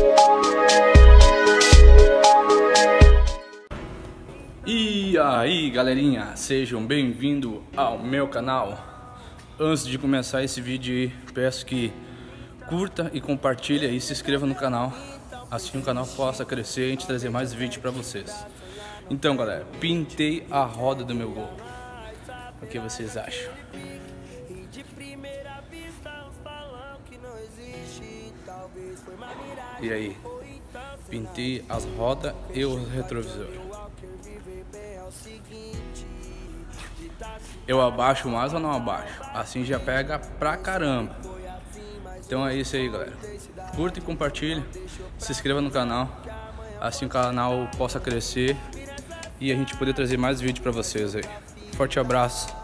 E aí galerinha, sejam bem-vindos ao meu canal. Antes de começar esse vídeo aí, peço que curta e compartilhe e se inscreva no canal, assim o canal possa crescer e a gente trazer mais vídeos pra vocês. Então galera, pintei a roda do meu Gol. O que vocês acham? E aí? Pintei as rodas e o retrovisor. Eu abaixo mais ou não abaixo? Assim já pega pra caramba. Então é isso aí galera. Curta e compartilhe. Se inscreva no canal. Assim o canal possa crescer e a gente poder trazer mais vídeos pra vocês aí. Forte abraço.